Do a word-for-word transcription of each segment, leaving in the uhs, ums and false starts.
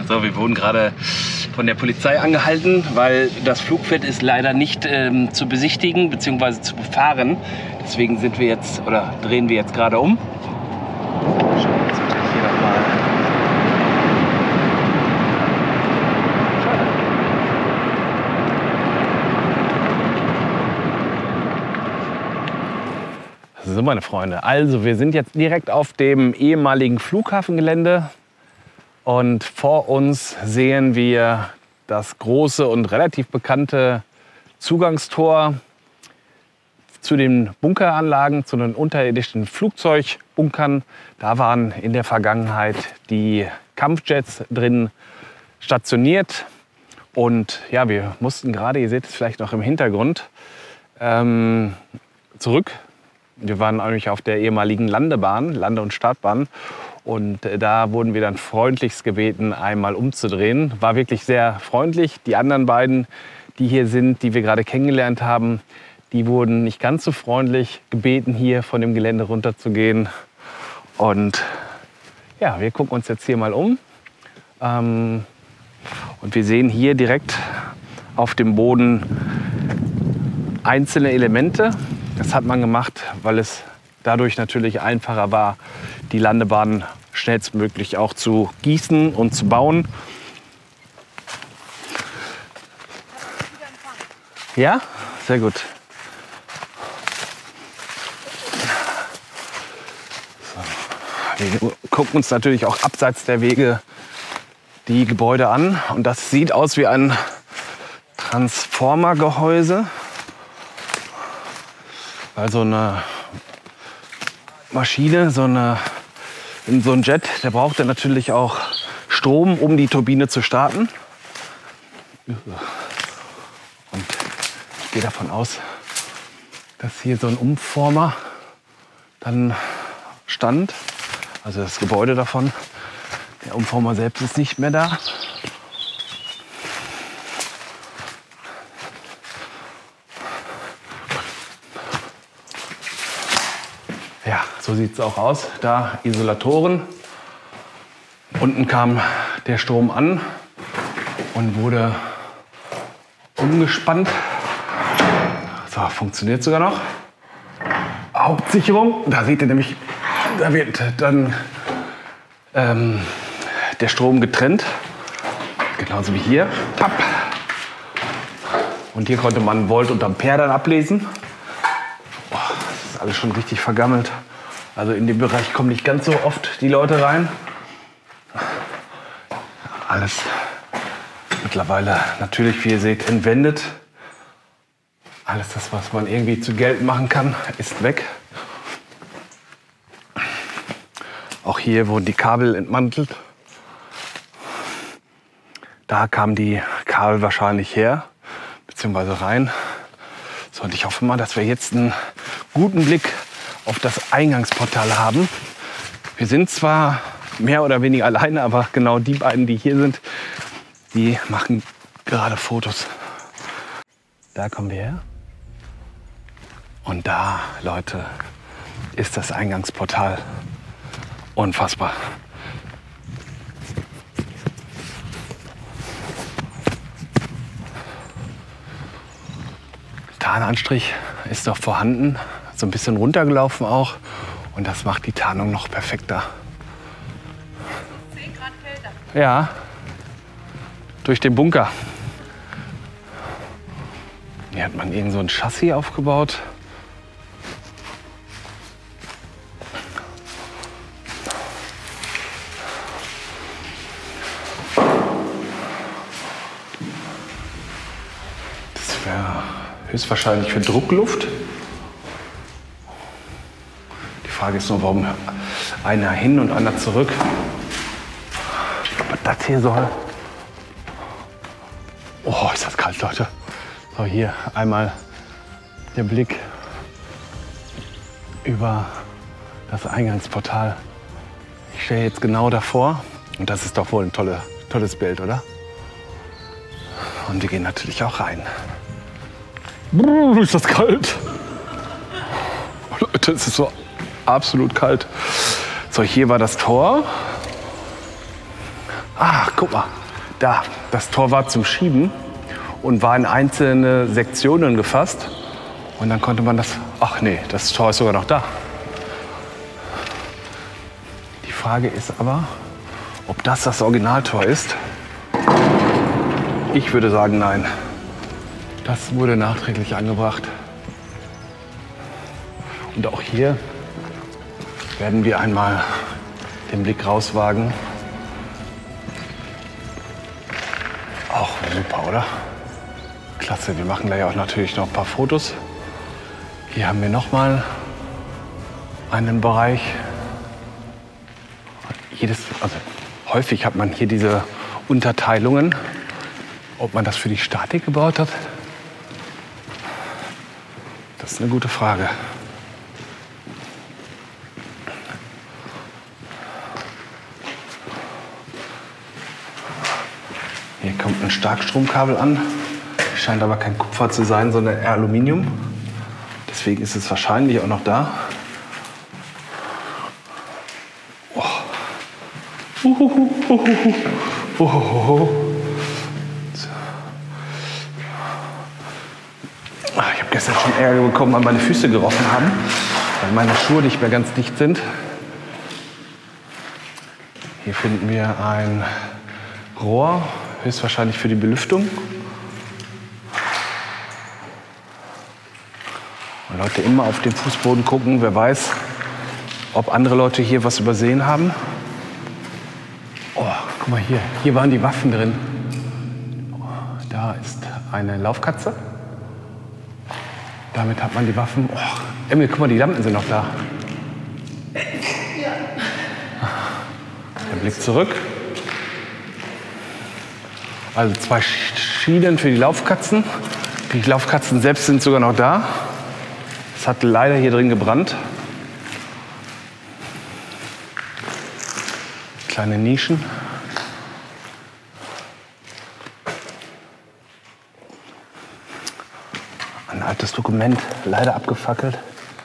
So, wir wurden gerade von der Polizei angehalten, weil das Flugfeld ist leider nicht ähm, zu besichtigen bzw. zu befahren. Deswegen sind wir jetzt oder drehen wir jetzt gerade um. Schauen wir uns natürlich hier nochmal. So, meine Freunde, also wir sind jetzt direkt auf dem ehemaligen Flughafengelände. Und vor uns sehen wir das große und relativ bekannte Zugangstor zu den Bunkeranlagen, zu den unterirdischen Flugzeugbunkern. Da waren in der Vergangenheit die Kampfjets drin stationiert. Und ja, wir mussten gerade, ihr seht es vielleicht noch im Hintergrund, ähm, zurück. Wir waren eigentlich auf der ehemaligen Landebahn, Lande- und Startbahn. Und da wurden wir dann freundlichst gebeten, einmal umzudrehen. War wirklich sehr freundlich. Die anderen beiden, die hier sind, die wir gerade kennengelernt haben, die wurden nicht ganz so freundlich gebeten, hier von dem Gelände runterzugehen. Und ja, wir gucken uns jetzt hier mal um. Ähm, und wir sehen hier direkt auf dem Boden einzelne Elemente. Das hat man gemacht, weil es dadurch natürlich einfacher war, die Landebahn schnellstmöglich auch zu gießen und zu bauen. Ja, sehr gut. So. Wir gucken uns natürlich auch abseits der Wege die Gebäude an. Und das sieht aus wie ein Transformergehäuse. Also eine Maschine, so, eine, so ein Jet, der braucht dann natürlich auch Strom, um die Turbine zu starten. Und ich gehe davon aus, dass hier so ein Umformer dann stand. Also das Gebäude davon. Der Umformer selbst ist nicht mehr da. Ja, so sieht es auch aus. Da Isolatoren. Unten kam der Strom an und wurde umgespannt. So, funktioniert sogar noch. Hauptsicherung. Da seht ihr nämlich, da wird dann ähm, der Strom getrennt. Genauso wie hier. Papp. Und hier konnte man Volt und Ampere dann ablesen. Alles schon richtig vergammelt. Also in dem Bereich kommen nicht ganz so oft die Leute rein. Alles mittlerweile natürlich, wie ihr seht, entwendet. Alles das, was man irgendwie zu Geld machen kann, ist weg. Auch hier wurden die Kabel entmantelt. Da kamen die Kabel wahrscheinlich her, beziehungsweise rein. So, und ich hoffe mal, dass wir jetzt einen guten Blick auf das Eingangsportal haben. Wir sind zwar mehr oder weniger alleine, aber genau die beiden, die hier sind, die machen gerade Fotos. Da kommen wir her. Und da, Leute, ist das Eingangsportal. Unfassbar. Tarnanstrich ist noch vorhanden, so ein bisschen runtergelaufen auch. Und das macht die Tarnung noch perfekter. zehn Grad kälter. Ja, durch den Bunker. Hier hat man irgend so ein Chassis aufgebaut. Das wäre höchstwahrscheinlich für Druckluft. Die Frage ist nur, warum einer hin und einer zurück. Aber das hier soll... Oh, ist das kalt, Leute. So, hier einmal der Blick über das Eingangsportal. Ich stehe jetzt genau davor. Und das ist doch wohl ein tolle, tolles Bild, oder? Und wir gehen natürlich auch rein. Brrr, ist das kalt. Leute, es ist so absolut kalt. So, hier war das Tor. Ach, guck mal, da, das Tor war zum Schieben und war in einzelne Sektionen gefasst. Und dann konnte man das, ach nee, das Tor ist sogar noch da. Die Frage ist aber, ob das das Originaltor ist. Ich würde sagen, nein. Das wurde nachträglich angebracht. Und auch hier werden wir einmal den Blick rauswagen. Auch super, oder? Klasse, wir machen da ja auch natürlich noch ein paar Fotos. Hier haben wir noch mal einen Bereich. Jedes, also häufig hat man hier diese Unterteilungen. Ob man das für die Statik gebaut hat, das ist eine gute Frage. Hier kommt ein Starkstromkabel an. Scheint aber kein Kupfer zu sein, sondern eher Aluminium. Deswegen ist es wahrscheinlich auch noch da. Oh. Uhuhu, uhuhu, uhuhu. So. Ich habe gestern schon Ärger bekommen, weil meine Füße gerochen haben, weil meine Schuhe nicht mehr ganz dicht sind. Hier finden wir ein Rohr, höchstwahrscheinlich für die Belüftung. Und Leute immer auf den Fußboden gucken, wer weiß, ob andere Leute hier was übersehen haben. Oh, guck mal hier, hier waren die Waffen drin. Da ist eine Laufkatze. Damit hat man die Waffen. Oh, Emil, guck mal, die Lampen sind noch da. Ja. Der Blick zurück. Also zwei Schienen für die Laufkatzen. Die Laufkatzen selbst sind sogar noch da. Es hat leider hier drin gebrannt. Kleine Nischen. Ein altes Dokument, leider abgefackelt.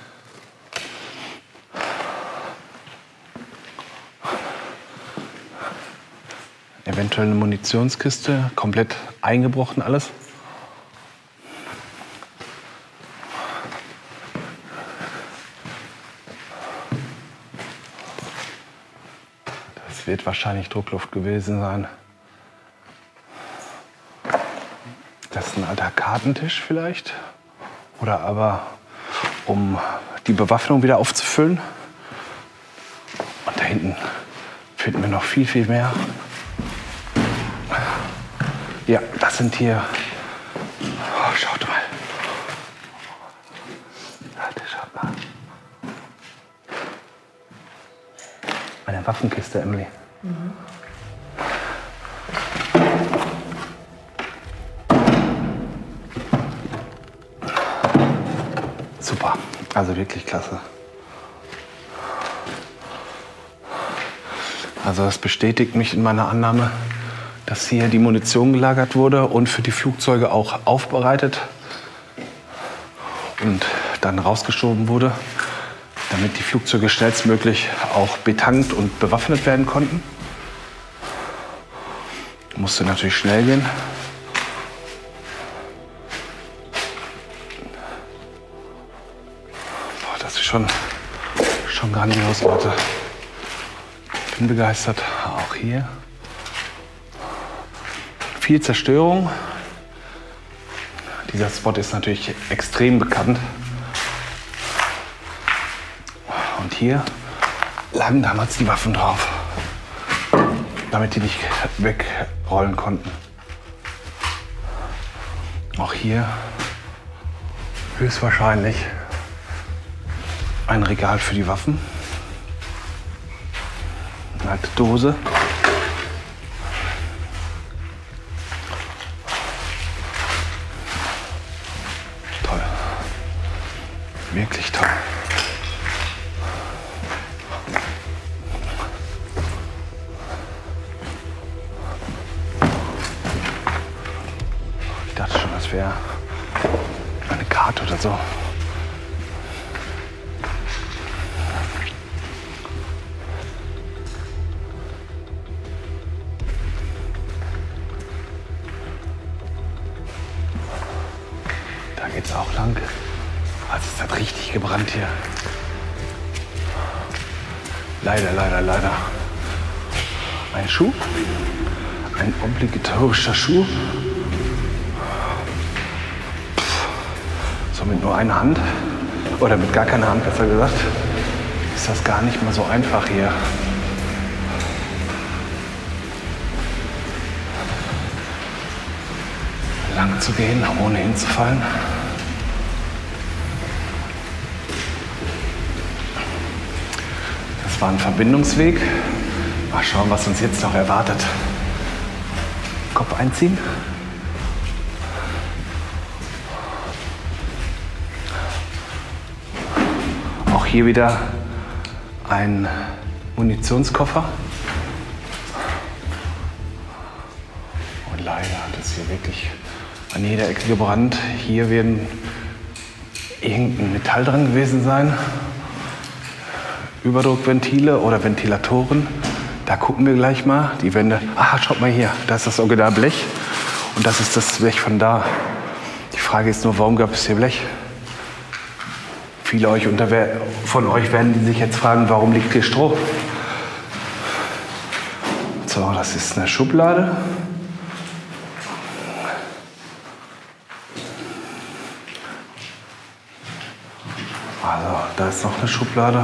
Eventuell eine Munitionskiste, komplett eingebrochen alles. Das wird wahrscheinlich Druckluft gewesen sein. Das ist ein alter Kartentisch vielleicht. Oder aber, um die Bewaffnung wieder aufzufüllen. Und da hinten finden wir noch viel, viel mehr. Ja, das sind hier. Oh, schaut mal. Warte, schaut mal. Eine Waffenkiste, Emily. Mhm. Super, also wirklich klasse. Also das bestätigt mich in meiner Annahme, dass hier die Munition gelagert wurde und für die Flugzeuge auch aufbereitet und dann rausgeschoben wurde, damit die Flugzeuge schnellstmöglich auch betankt und bewaffnet werden konnten. Musste natürlich schnell gehen. Boah, das ist schon, schon grandios, Leute. Ich bin begeistert. Auch hier. Viel Zerstörung. Dieser Spot ist natürlich extrem bekannt. Und hier lagen damals die Waffen drauf, damit die nicht wegrollen konnten. Auch hier höchstwahrscheinlich ein Regal für die Waffen. Eine alte Dose. Toll. Wirklich toll. Ich dachte schon, das wäre eine Karte oder so. Da geht's auch lang. Also es hat richtig gebrannt hier. Leider, leider, leider. Ein Schuh. Ein obligatorischer Schuh. Pff. So mit nur einer Hand. Oder mit gar keiner Hand, besser gesagt. Ist das gar nicht mal so einfach hier. Lang zu gehen, ohne hinzufallen. Das war ein Verbindungsweg. Mal schauen, was uns jetzt noch erwartet. Kopf einziehen. Auch hier wieder ein Munitionskoffer. Und leider hat es hier wirklich an jeder Ecke gebrannt. Hier werden irgendein Metall dran gewesen sein. Überdruckventile oder Ventilatoren. Da gucken wir gleich mal. Die Wände. Ah, schaut mal hier. Da ist das Originalblech. Und das ist das Blech von da. Die Frage ist nur, warum gab es hier Blech? Viele euch unter, von euch werden sich jetzt fragen, warum liegt hier Stroh? So, das ist eine Schublade. Also, da ist noch eine Schublade.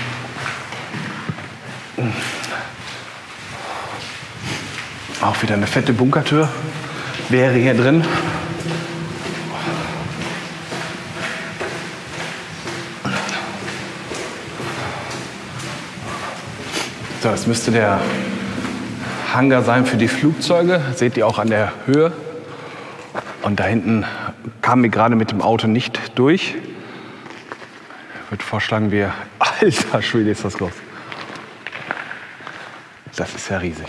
Auch wieder eine fette Bunkertür wäre hier drin. So, das müsste der Hangar sein für die Flugzeuge. Seht ihr auch an der Höhe. Und da hinten kamen wir gerade mit dem Auto nicht durch. Ich würde vorschlagen, wir... Alter Schwede, ist das groß. Das ist ja riesig.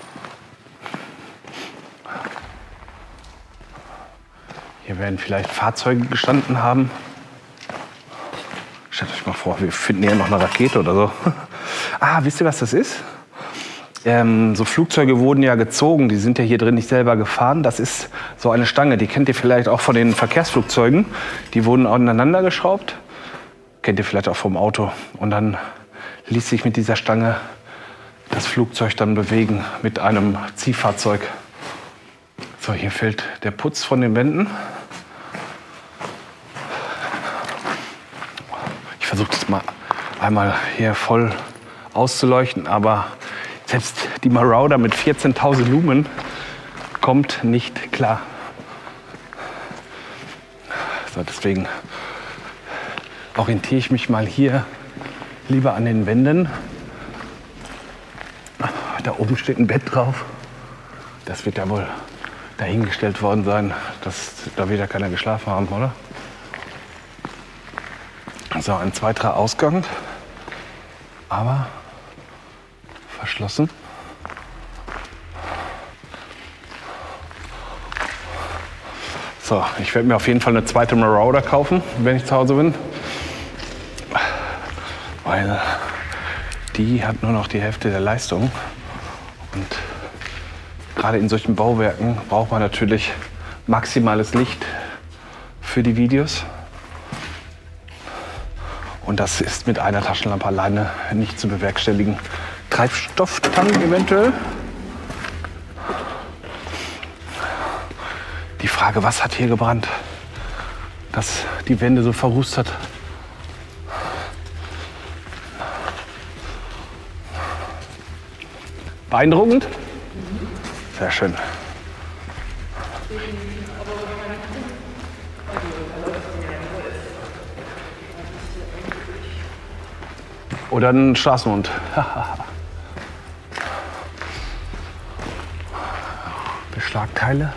Hier werden vielleicht Fahrzeuge gestanden haben. Stellt euch mal vor, wir finden hier noch eine Rakete oder so. Ah, wisst ihr, was das ist? Ähm, so Flugzeuge wurden ja gezogen, die sind ja hier drin nicht selber gefahren. Das ist so eine Stange, die kennt ihr vielleicht auch von den Verkehrsflugzeugen. Die wurden aneinander geschraubt. Kennt ihr vielleicht auch vom Auto. Und dann ließ sich mit dieser Stange das Flugzeug dann bewegen mit einem Ziehfahrzeug. So, hier fällt der Putz von den Wänden. Ich versuche das mal einmal hier voll auszuleuchten, aber selbst die Marauder mit vierzehntausend Lumen kommt nicht klar. So, deswegen orientiere ich mich mal hier lieber an den Wänden. Da oben steht ein Bett drauf. Das wird ja wohl dahingestellt worden sein, dass da wieder keiner geschlafen haben, oder? So, ein zweiter Ausgang, aber verschlossen. So, ich werde mir auf jeden Fall eine zweite Marauder kaufen, wenn ich zu Hause bin. Weil die hat nur noch die Hälfte der Leistung. Und gerade in solchen Bauwerken braucht man natürlich maximales Licht für die Videos. Und das ist mit einer Taschenlampe alleine nicht zu bewerkstelligen. Treibstofftank eventuell. Die Frage, was hat hier gebrannt, dass die Wände so verrußt hat. Beeindruckend? Sehr schön. Oder ein Straßenhund. Beschlagteile.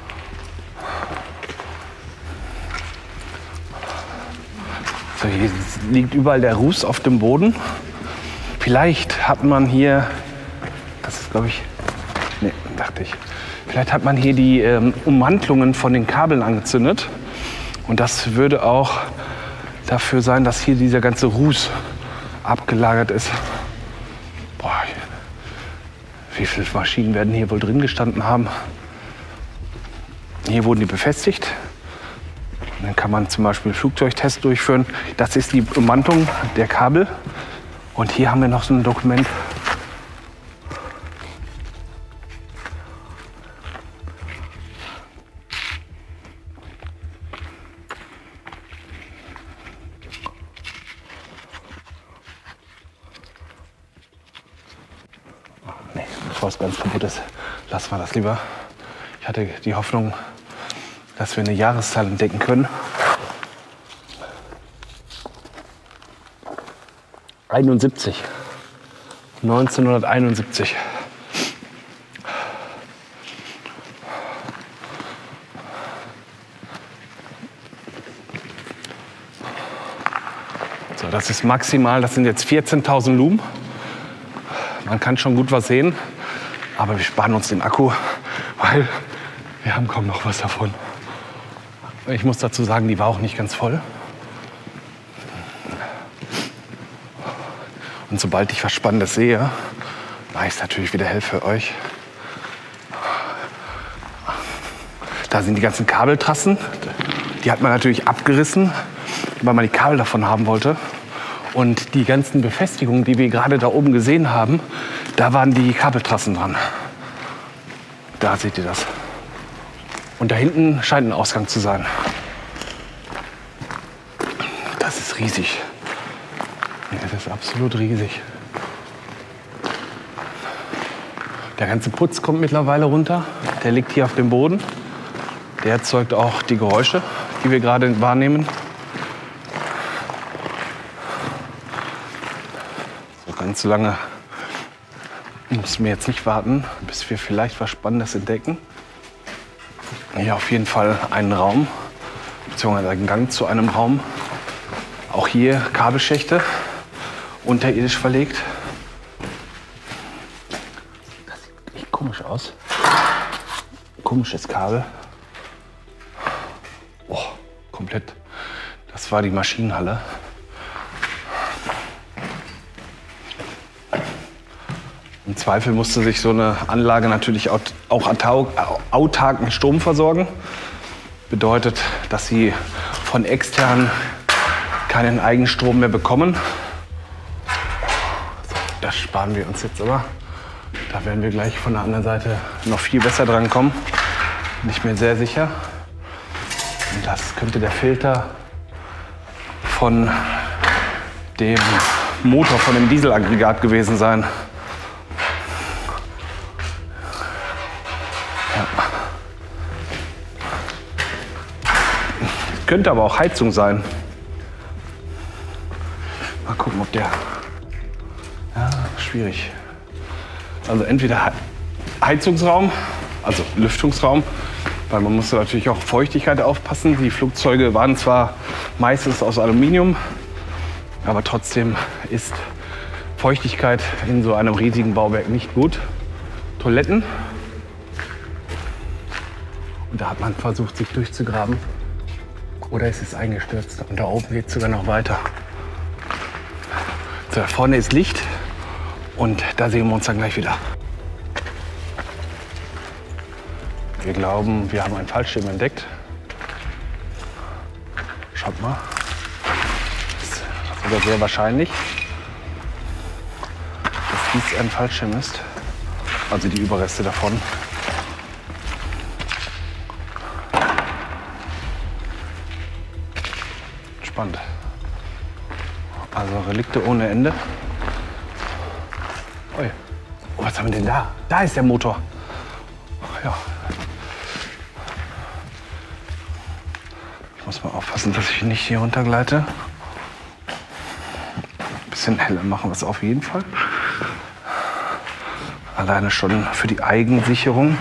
So, hier liegt überall der Ruß auf dem Boden. Vielleicht hat man hier, das ist glaube ich, nee, dachte ich, vielleicht hat man hier die ähm, Ummantelungen von den Kabeln angezündet. Und das würde auch dafür sein, dass hier dieser ganze Ruß abgelagert ist. Boah, wie viele Maschinen werden hier wohl drin gestanden haben? Hier wurden die befestigt. Dann kann man zum Beispiel einen Flugzeugtest durchführen. Das ist die Ummantelung der Kabel. Und hier haben wir noch so ein Dokument. Oh, nee, bevor es ganz kaputt ist, lassen wir das lieber. Ich hatte die Hoffnung, dass wir eine Jahreszahl entdecken können. einundsiebzig. neunzehnhunderteinundsiebzig. So, das ist maximal, das sind jetzt vierzehntausend Lumen. Man kann schon gut was sehen, aber wir sparen uns den Akku, weil wir haben kaum noch was davon. Ich muss dazu sagen, die war auch nicht ganz voll. Und sobald ich was Spannendes sehe, mache ich es natürlich wieder hell für euch. Da sind die ganzen Kabeltrassen. Die hat man natürlich abgerissen, weil man die Kabel davon haben wollte. Und die ganzen Befestigungen, die wir gerade da oben gesehen haben, da waren die Kabeltrassen dran. Da seht ihr das. Und da hinten scheint ein Ausgang zu sein. Das ist riesig. Das ist absolut riesig. Der ganze Putz kommt mittlerweile runter. Der liegt hier auf dem Boden. Der erzeugt auch die Geräusche, die wir gerade wahrnehmen. So ganz so lange müssen wir jetzt nicht warten, bis wir vielleicht was Spannendes entdecken. Hier auf jeden Fall einen Raum, beziehungsweise einen Gang zu einem Raum. Auch hier Kabelschächte, unterirdisch verlegt. Das sieht echt komisch aus. Komisches Kabel. Oh, komplett. Das war die Maschinenhalle. Im Zweifel musste sich so eine Anlage natürlich auch autark mit Strom versorgen. Bedeutet, dass sie von extern keinen Eigenstrom mehr bekommen. Das sparen wir uns jetzt aber. Da werden wir gleich von der anderen Seite noch viel besser dran kommen. Bin ich mir sehr sicher. Und das könnte der Filter von dem Motor, von dem Dieselaggregat gewesen sein. Ja. Könnte aber auch Heizung sein. Mal gucken, ob der... Ja, schwierig. Also entweder Heizungsraum, also Lüftungsraum, weil man musste natürlich auch Feuchtigkeit aufpassen. Die Flugzeuge waren zwar meistens aus Aluminium, aber trotzdem ist Feuchtigkeit in so einem riesigen Bauwerk nicht gut. Toiletten. Und da hat man versucht, sich durchzugraben. Oder es ist eingestürzt. Und da oben geht es sogar noch weiter. So, da vorne ist Licht. Und da sehen wir uns dann gleich wieder. Wir glauben, wir haben einen Fallschirm entdeckt. Schaut mal. Das ist sogar sehr wahrscheinlich, dass dies ein Fallschirm ist. Also die Überreste davon. Spannend. Also Relikte ohne Ende. Ui. Oh, was haben wir denn da? Da ist der Motor. Ja. Ich muss mal aufpassen, dass ich nicht hier runtergleite. Ein bisschen heller machen wir es auf jeden Fall. Alleine schon für die Eigensicherung.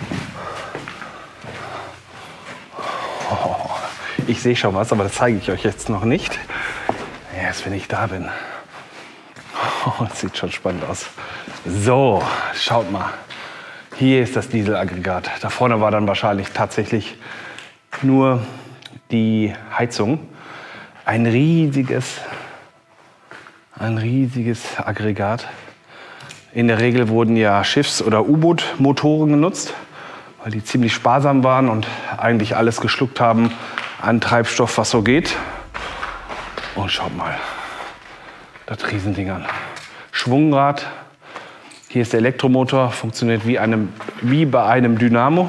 Oh, ich sehe schon was, aber das zeige ich euch jetzt noch nicht. Erst wenn ich da bin. Oh, das sieht schon spannend aus. So, schaut mal. Hier ist das Dieselaggregat. Da vorne war dann wahrscheinlich tatsächlich nur die Heizung. Ein riesiges, ein riesiges Aggregat. In der Regel wurden ja Schiffs- oder U-Boot-Motoren genutzt, weil die ziemlich sparsam waren und eigentlich alles geschluckt haben, an Treibstoff, was so geht. Und schaut mal, das Riesending an. Schwungrad. Hier ist der Elektromotor, funktioniert wie, einem, wie bei einem Dynamo.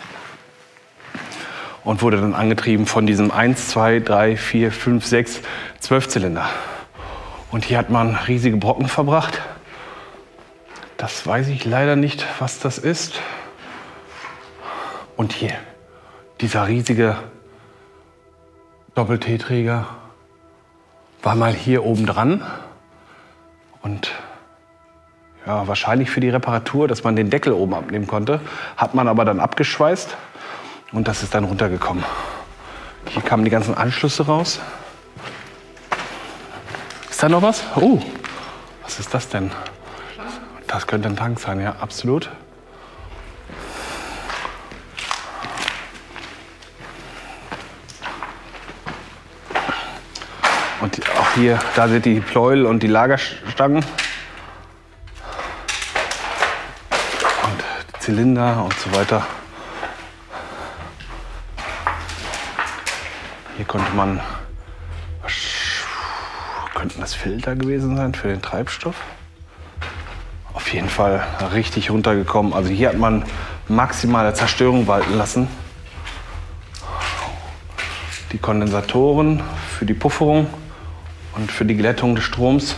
Und wurde dann angetrieben von diesem eins, zwei, drei, vier, fünf, sechs, zwölf Zylinder. Und hier hat man riesige Brocken verbracht. Das weiß ich leider nicht, was das ist. Und hier, dieser riesige Doppel-T-Träger war mal hier oben dran. Und ja, wahrscheinlich für die Reparatur, dass man den Deckel oben abnehmen konnte. Hat man aber dann abgeschweißt und das ist dann runtergekommen. Hier kamen die ganzen Anschlüsse raus. Ist da noch was? Oh, was ist das denn? Das könnte ein Tank sein, ja, absolut. Und auch hier, da sind die Pleuel und die Lagerstangen. Zylinder und so weiter. Hier konnte man, was könnten das Filter gewesen sein für den Treibstoff? Auf jeden Fall richtig runtergekommen. Also hier hat man maximale Zerstörung walten lassen. Die Kondensatoren für die Pufferung und für die Glättung des Stroms,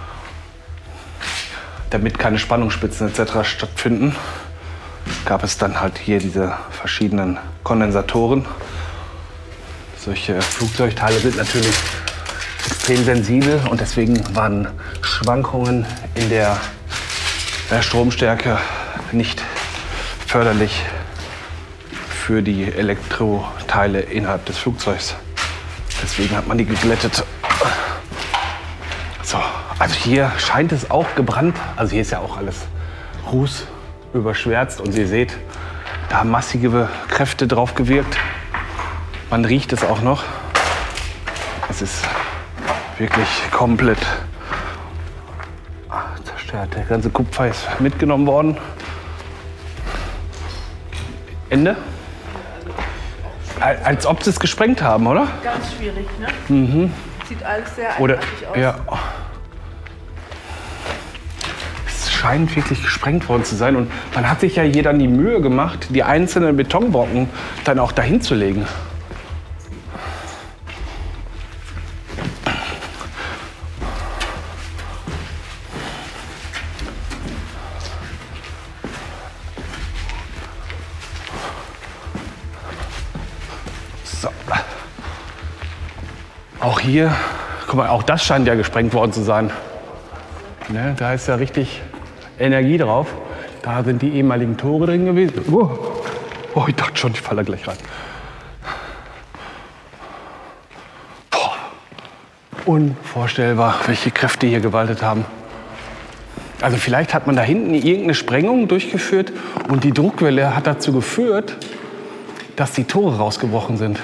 damit keine Spannungsspitzen et cetera stattfinden, gab es dann halt hier diese verschiedenen Kondensatoren. Solche Flugzeugteile sind natürlich extrem sensibel und deswegen waren Schwankungen in der Stromstärke nicht förderlich für die Elektroteile innerhalb des Flugzeugs. Deswegen hat man die geglättet. So, also hier scheint es auch gebrannt. Also hier ist ja auch alles Ruß überschwärzt und ihr seht, da haben massive Kräfte drauf gewirkt. Man riecht es auch noch. Es ist wirklich komplett zerstört. Der ganze Kupfer ist mitgenommen worden. Ende? Als ob sie es gesprengt haben, oder? Ganz schwierig, ne? Mhm. Sieht alles sehr oder, eigenartig aus. Ja. Es scheint wirklich gesprengt worden zu sein. Und man hat sich ja hier dann die Mühe gemacht, die einzelnen Betonbrocken dann auch dahin zu legen. So. Auch hier, guck mal, auch das scheint ja gesprengt worden zu sein. Ne, da ist ja richtig Energie drauf. Da sind die ehemaligen Tore drin gewesen. Oh, oh ich dachte schon, ich falle da gleich rein. Boah. Unvorstellbar, welche Kräfte hier gewaltet haben. Also vielleicht hat man da hinten irgendeine Sprengung durchgeführt und die Druckwelle hat dazu geführt, dass die Tore rausgebrochen sind.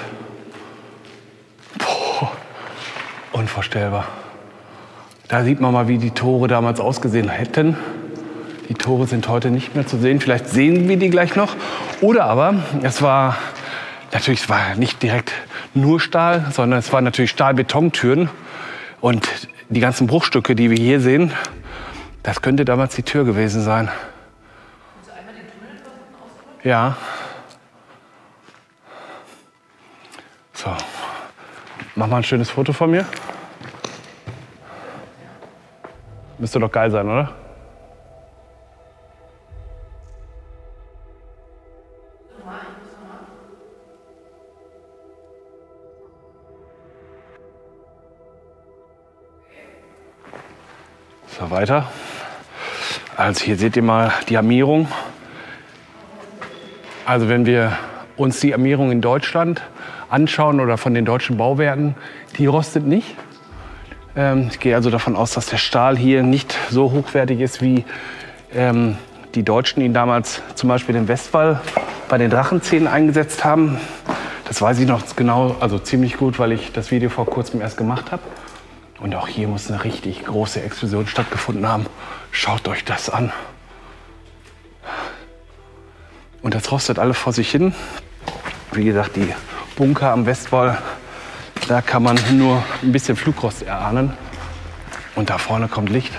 Boah. Unvorstellbar. Da sieht man mal, wie die Tore damals ausgesehen hätten. Die Tore sind heute nicht mehr zu sehen. Vielleicht sehen wir die gleich noch. Oder aber, es war natürlich es war nicht direkt nur Stahl, sondern es waren natürlich Stahlbetontüren. Und die ganzen Bruchstücke, die wir hier sehen, das könnte damals die Tür gewesen sein. Kannst du einmal den Tunnel von unten ausdrücken? Ja. So. Mach mal ein schönes Foto von mir. Müsste doch geil sein, oder? So, weiter. Also hier seht ihr mal die Armierung. Also wenn wir uns die Armierung in Deutschland anschauen oder von den deutschen Bauwerken, die rostet nicht. Ähm, ich gehe also davon aus, dass der Stahl hier nicht so hochwertig ist, wie ähm, die Deutschen ihn damals zum Beispiel den Westwall bei den Drachenzähnen eingesetzt haben. Das weiß ich noch genau, also ziemlich gut, weil ich das Video vor kurzem erst gemacht habe. Und auch hier muss eine richtig große Explosion stattgefunden haben. Schaut euch das an. Und das rostet alles vor sich hin. Wie gesagt, die Bunker am Westwall, da kann man nur ein bisschen Flugrost erahnen. Und da vorne kommt Licht.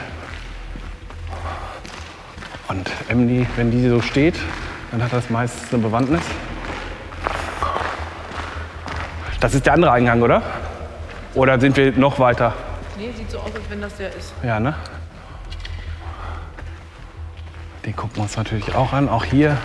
Und Emily, wenn die so steht, dann hat das meistens eine Bewandtnis. Das ist der andere Eingang, oder? Oder sind wir noch weiter? Nee, sieht so aus, als wenn das der ist. Ja, ne? Den gucken wir uns natürlich auch an. Auch hier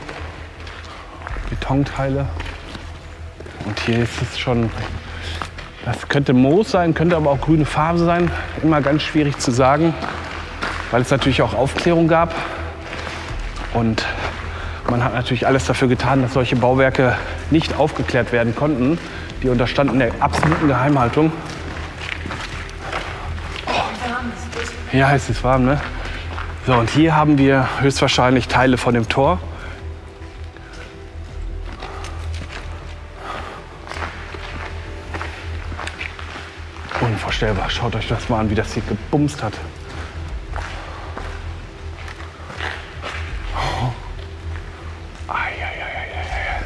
Betonteile. Und hier ist es schon, das könnte Moos sein, könnte aber auch grüne Farbe sein. Immer ganz schwierig zu sagen, weil es natürlich auch Aufklärung gab. Und man hat natürlich alles dafür getan, dass solche Bauwerke nicht aufgeklärt werden konnten. Die unterstanden der absoluten Geheimhaltung. Oh. Ja, es ist warm, ne? So, und hier haben wir höchstwahrscheinlich Teile von dem Tor. Unvorstellbar. Schaut euch das mal an, wie das hier gebumst hat. Oh. Ai, ai, ai, ai, ai.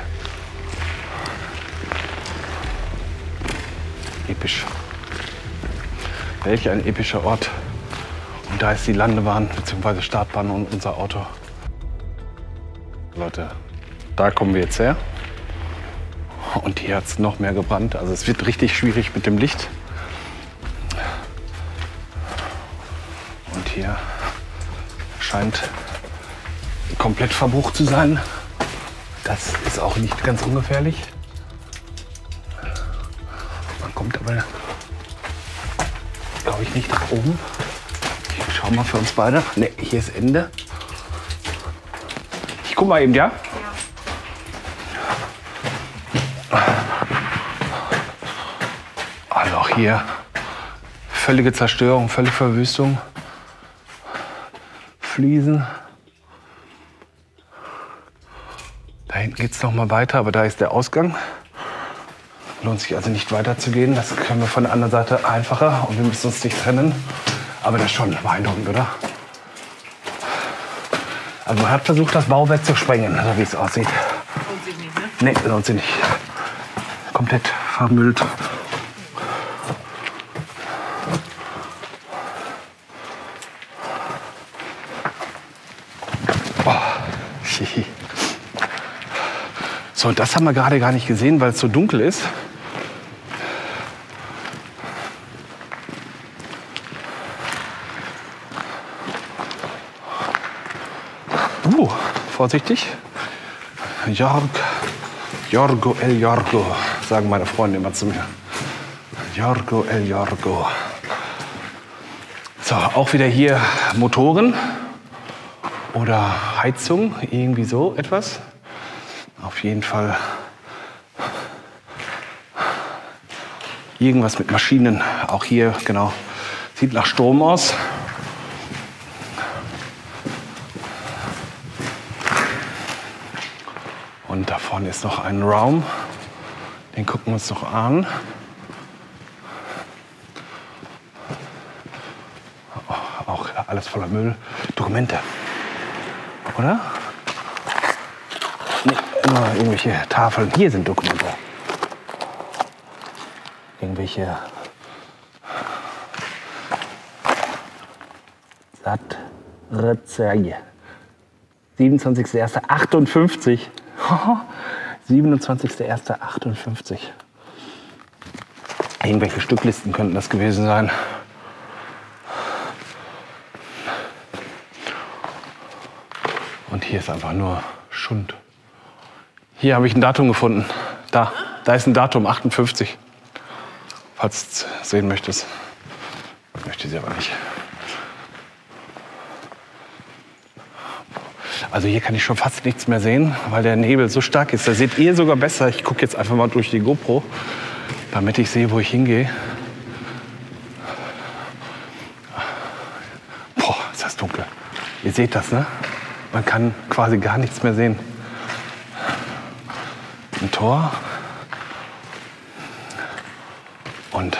Episch. Welch ein epischer Ort. Und da ist die Landebahn bzw. Startbahn und unser Auto. Leute, da kommen wir jetzt her. Und hier hat es noch mehr gebrannt. Also es wird richtig schwierig mit dem Licht. Und hier scheint komplett verbucht zu sein. Das ist auch nicht ganz ungefährlich. Man kommt aber, glaube ich, nicht nach oben. Ich schau mal für uns beide. Ne, hier ist Ende. Ich guck mal eben, ja? Also auch hier völlige Zerstörung, völlige Verwüstung. Fliesen. Da hinten geht es noch mal weiter, aber da ist der Ausgang. Lohnt sich also nicht weiter zu gehen. Das können wir von der anderen Seite einfacher und wir müssen uns nicht trennen. Aber das ist schon beeindruckend, oder? Also man hat versucht, das Bauwerk zu sprengen, so wie es aussieht. Lohnt sich nicht, ne? Nee, lohnt sich nicht. Komplett vermüllt. So, das haben wir gerade gar nicht gesehen, weil es so dunkel ist. Uh, vorsichtig. Jorg, Jorgo el Jorgo, sagen meine Freunde immer zu mir. Jorgo el Jorgo. So, auch wieder hier Motoren oder Heizung, irgendwie so etwas. Auf jeden Fall irgendwas mit Maschinen. Auch hier, genau, sieht nach Strom aus. Und da vorne ist noch ein Raum. Den gucken wir uns noch an. Oh, auch alles voller Müll. Dokumente. Oder? Nee, nur irgendwelche Tafeln. Hier sind Dokumente. Irgendwelche Satrezei. siebenundzwanzigster erster achtundfünfzig. siebenundzwanzigster erster achtundfünfzig. Irgendwelche Stücklisten könnten das gewesen sein. Und hier ist einfach nur Schund. Hier habe ich ein Datum gefunden. Da, da ist ein Datum, achtundfünfzig. Falls du es sehen möchtest. Ich möchte sie aber nicht. Also hier kann ich schon fast nichts mehr sehen, weil der Nebel so stark ist. Da seht ihr sogar besser. Ich gucke jetzt einfach mal durch die GoPro, damit ich sehe, wo ich hingehe. Boah, ist das dunkel. Ihr seht das, ne? Man kann quasi gar nichts mehr sehen. Ein Tor. Und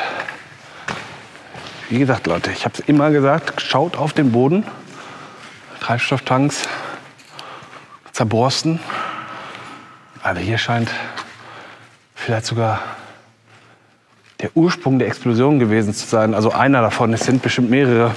wie gesagt, Leute, ich habe es immer gesagt, schaut auf den Boden. Treibstofftanks zerborsten. Also hier scheint vielleicht sogar der Ursprung der Explosion gewesen zu sein. Also einer davon, es sind bestimmt mehrere.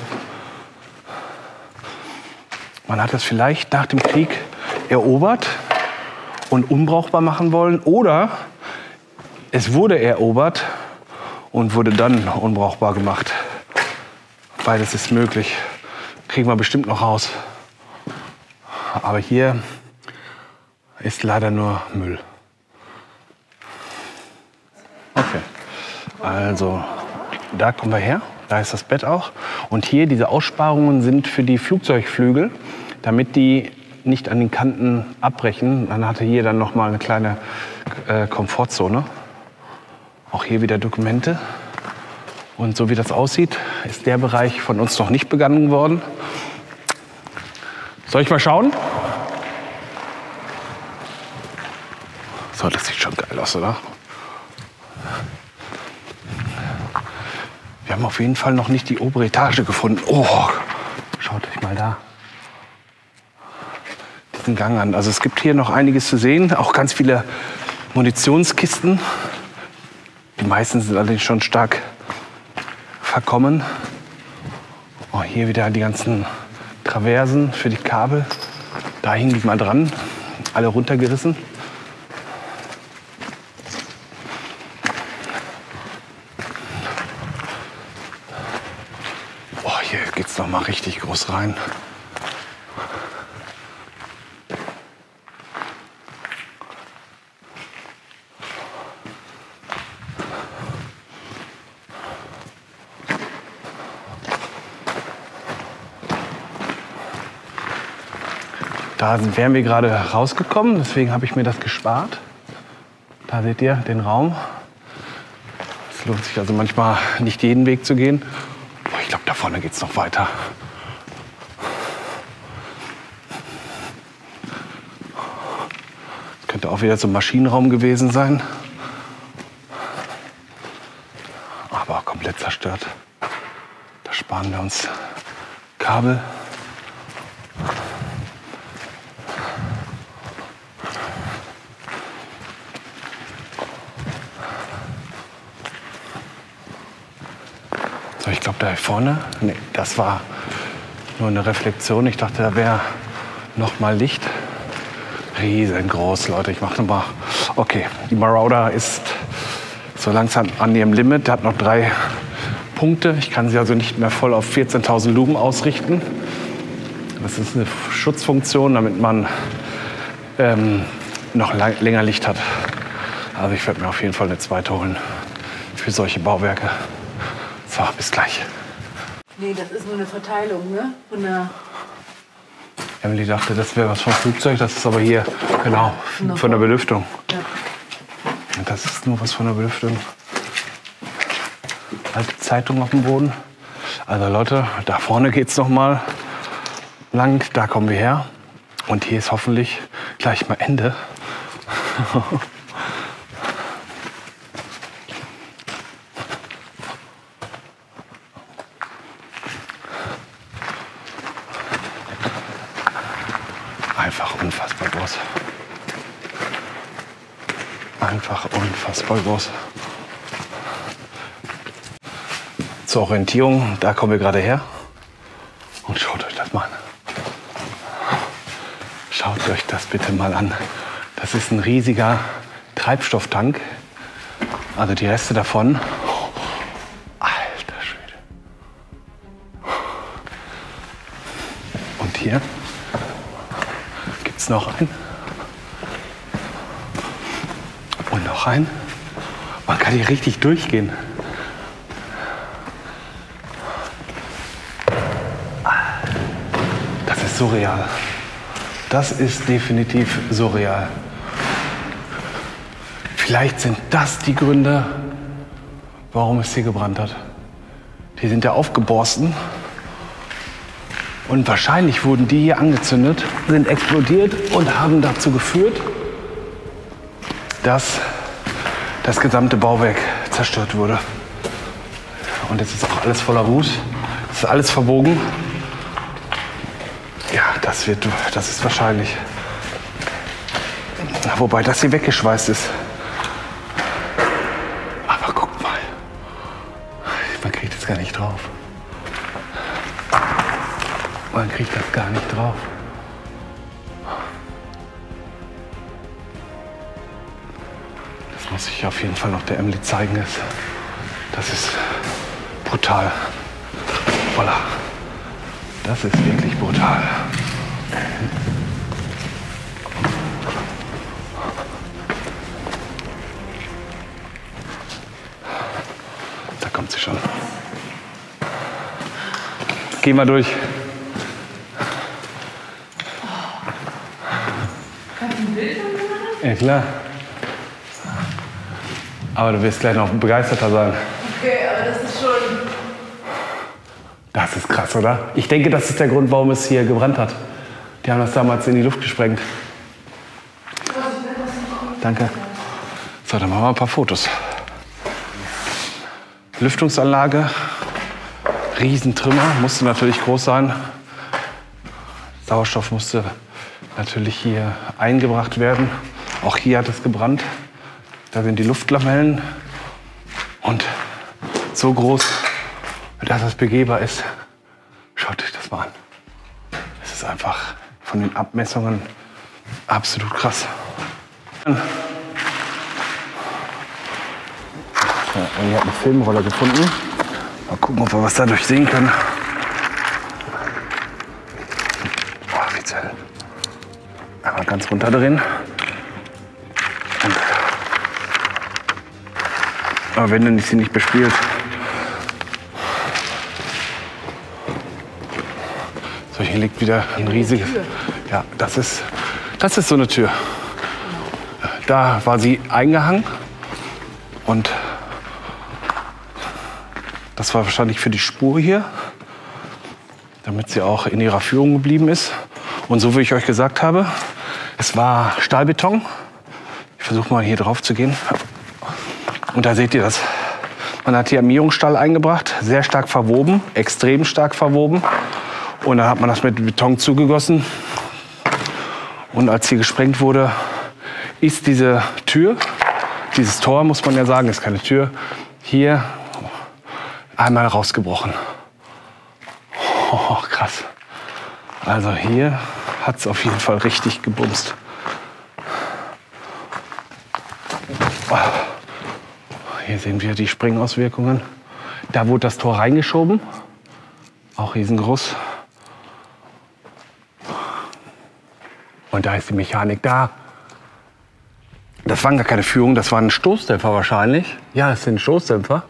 Man hat das vielleicht nach dem Krieg erobert und unbrauchbar machen wollen. Oder es wurde erobert und wurde dann unbrauchbar gemacht. Beides ist möglich. Kriegen wir bestimmt noch raus. Aber hier ist leider nur Müll. Okay. Also, da kommen wir her. Da ist das Bett auch. Und hier, diese Aussparungen sind für die Flugzeugflügel, damit die nicht an den Kanten abbrechen. Dann hatte hier dann noch mal eine kleine äh, Komfortzone. Auch hier wieder Dokumente. Und so wie das aussieht, ist der Bereich von uns noch nicht begangen worden. Soll ich mal schauen? So, das sieht schon geil aus, oder? Wir haben auf jeden Fall noch nicht die obere Etage gefunden. Oh, schaut euch mal da diesen Gang an. Also es gibt hier noch einiges zu sehen, auch ganz viele Munitionskisten. Die meisten sind allerdings schon stark verkommen. Oh, hier wieder die ganzen Traversen für die Kabel. Da hingen die mal dran, alle runtergerissen. Oh, hier geht's noch mal richtig groß rein. Da wären wir gerade rausgekommen, deswegen habe ich mir das gespart. Da seht ihr den Raum. Es lohnt sich also manchmal nicht jeden Weg zu gehen. Boah, ich glaube, da vorne geht es noch weiter. Das könnte auch wieder so ein Maschinenraum gewesen sein. Aber komplett zerstört. Da sparen wir uns Kabel. So, ich glaube, da vorne, nee, das war nur eine Reflexion. Ich dachte, da wäre noch mal Licht. Riesengroß, Leute. Ich mache noch mal. Okay, die Marauder ist so langsam an ihrem Limit. Der hat noch drei Punkte. Ich kann sie also nicht mehr voll auf vierzehntausend Lumen ausrichten. Das ist eine Schutzfunktion, damit man ähm, noch lang, länger Licht hat. Also ich werde mir auf jeden Fall eine zweite holen für solche Bauwerke. So, bis gleich. Nee, das ist nur eine Verteilung, ne? Von der Emily dachte, das wäre was vom Flugzeug. Das ist aber hier, genau, von der Belüftung. Ja. Das ist nur was von der Belüftung. Alte Zeitung auf dem Boden. Also Leute, da vorne geht es noch mal lang. Da kommen wir her. Und hier ist hoffentlich gleich mal Ende. Einfach unfassbar groß. Einfach unfassbar groß. Zur Orientierung, da kommen wir gerade her. Und schaut euch das mal an. Schaut euch das bitte mal an. Das ist ein riesiger Treibstofftank. Also die Reste davon. Alter Schwede. Und hier gibt es noch einen. Und noch einen. Man kann hier richtig durchgehen. Das ist surreal. Das ist definitiv surreal. Vielleicht sind das die Gründe, warum es hier gebrannt hat. Die sind ja aufgeborsten. Und wahrscheinlich wurden die hier angezündet, sind explodiert und haben dazu geführt, dass das gesamte Bauwerk zerstört wurde. Und jetzt ist auch alles voller Ruß. Es ist alles verbogen. Ja, das wird, das ist wahrscheinlich. Wobei das hier weggeschweißt ist. das gar nicht drauf. Man kriegt das gar nicht drauf. Das muss ich auf jeden Fall noch der Emily zeigen. Das, das ist brutal. Voila. Das ist wirklich brutal. Da kommt sie schon. Gehen wir durch. Kannst du ein Bild von mir machen? Ja, klar. Aber du wirst gleich noch begeisterter sein. Okay, aber das ist schon... Das ist krass, oder? Ich denke, das ist der Grund, warum es hier gebrannt hat. Die haben das damals in die Luft gesprengt. Danke. So, dann machen wir ein paar Fotos. Lüftungsanlage, Riesentrümmer, musste natürlich groß sein. Sauerstoff musste natürlich hier eingebracht werden. Auch hier hat es gebrannt. Da sind die Luftlamellen. Und so groß, dass es begehbar ist. Schaut euch das mal an. Es ist einfach von den Abmessungen absolut krass. Ja, und ihr habt eine Filmrolle gefunden. Mal gucken, ob wir was dadurch sehen können. Oh, offiziell. Einmal ganz runterdrehen. Und aber wenn, dann ist sie nicht bespielt. So, hier liegt wieder ein riesiges. Ja, das ist, das ist so eine Tür. Da war sie eingehangen und das war wahrscheinlich für die Spur hier, damit sie auch in ihrer Führung geblieben ist. Und so wie ich euch gesagt habe, es war Stahlbeton. Ich versuche mal hier drauf zu gehen. Und da seht ihr das. Man hat hier Armierungsstahl eingebracht, sehr stark verwoben, extrem stark verwoben. Und dann hat man das mit Beton zugegossen. Und als hier gesprengt wurde, ist diese Tür, dieses Tor, muss man ja sagen, ist keine Tür, hier einmal rausgebrochen. Oh, krass. Also hier hat es auf jeden Fall richtig gebumst. Hier sehen wir die Sprengauswirkungen. Da wurde das Tor reingeschoben, auch riesengroß. Und da ist die Mechanik da. Das waren gar keine Führungen, das waren Stoßdämpfer wahrscheinlich. Ja, das sind Stoßdämpfer.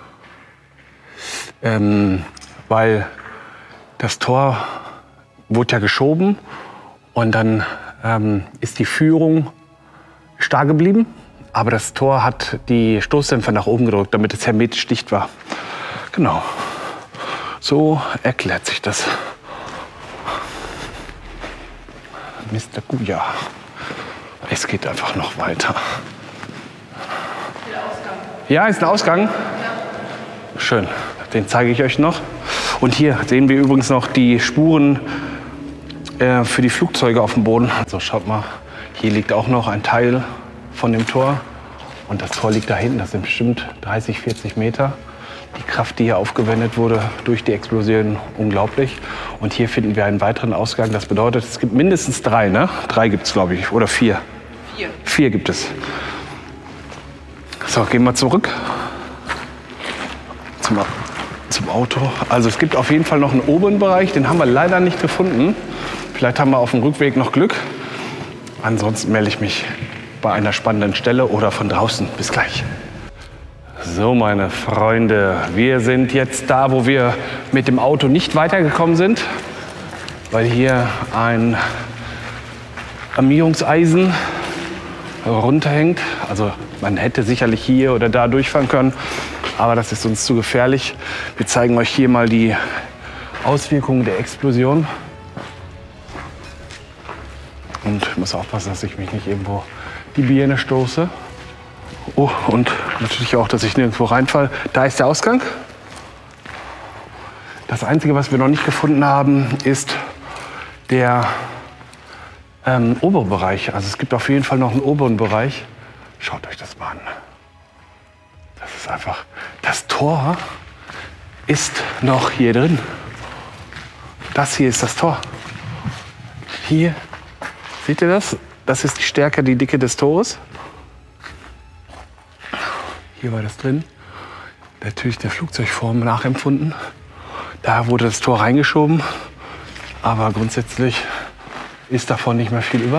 Ähm, weil das Tor wurde ja geschoben und dann ähm, ist die Führung starr geblieben. Aber das Tor hat die Stoßdämpfer nach oben gedrückt, damit es hermetisch dicht war. Genau. So erklärt sich das. Mister Guja. Es geht einfach noch weiter. Der Ausgang. Ja, ist ein Ausgang? Ja. Schön. Den zeige ich euch noch. Und hier sehen wir übrigens noch die Spuren äh, für die Flugzeuge auf dem Boden. Also schaut mal, hier liegt auch noch ein Teil von dem Tor. Und das Tor liegt da hinten, das sind bestimmt dreißig, vierzig Meter. Die Kraft, die hier aufgewendet wurde durch die Explosion, unglaublich. Und hier finden wir einen weiteren Ausgang. Das bedeutet, es gibt mindestens drei, ne? Drei gibt es, glaube ich, oder vier. Vier. Vier gibt es. So, gehen wir zurück zum, zum Auto. Also es gibt auf jeden Fall noch einen oberen Bereich, den haben wir leider nicht gefunden. Vielleicht haben wir auf dem Rückweg noch Glück. Ansonsten melde ich mich bei einer spannenden Stelle oder von draußen. Bis gleich. So, meine Freunde, wir sind jetzt da, wo wir mit dem Auto nicht weitergekommen sind, weil hier ein Armierungseisen runterhängt. Also man hätte sicherlich hier oder da durchfahren können, aber das ist uns zu gefährlich. Wir zeigen euch hier mal die Auswirkungen der Explosion. Und ich muss aufpassen, dass ich mich nicht irgendwo die Birne stoße. Oh, und natürlich auch, dass ich nirgendwo reinfalle. Da ist der Ausgang. Das Einzige, was wir noch nicht gefunden haben, ist der ähm, obere Bereich. Also es gibt auf jeden Fall noch einen oberen Bereich. Schaut euch das mal an. Das ist einfach... Das Tor ist noch hier drin. Das hier ist das Tor. Hier, seht ihr das? Das ist die Stärke, die Dicke des Tores. Hier war das drin. Natürlich der Flugzeugform nachempfunden. Da wurde das Tor reingeschoben. Aber grundsätzlich ist davon nicht mehr viel über.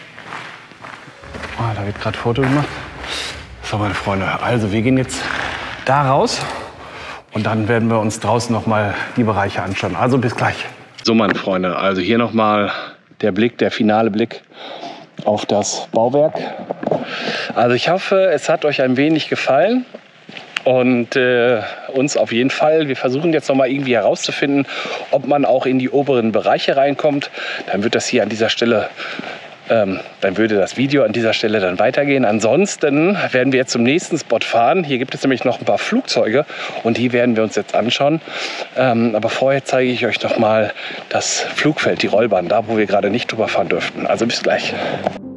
Oh, da wird gerade Foto gemacht. So, meine Freunde, also wir gehen jetzt da raus. Und dann werden wir uns draußen noch mal die Bereiche anschauen. Also bis gleich. So, meine Freunde, also hier noch mal der Blick, der finale Blick auf das Bauwerk. Also ich hoffe, es hat euch ein wenig gefallen und äh, uns auf jeden Fall. Wir versuchen jetzt noch mal irgendwie herauszufinden, ob man auch in die oberen Bereiche reinkommt. Dann wird das hier an dieser Stelle Ähm, dann würde das Video an dieser Stelle dann weitergehen. Ansonsten werden wir jetzt zum nächsten Spot fahren. Hier gibt es nämlich noch ein paar Flugzeuge und die werden wir uns jetzt anschauen. Ähm, aber vorher zeige ich euch noch mal das Flugfeld, die Rollbahn, da wo wir gerade nicht drüber fahren dürften. Also bis gleich.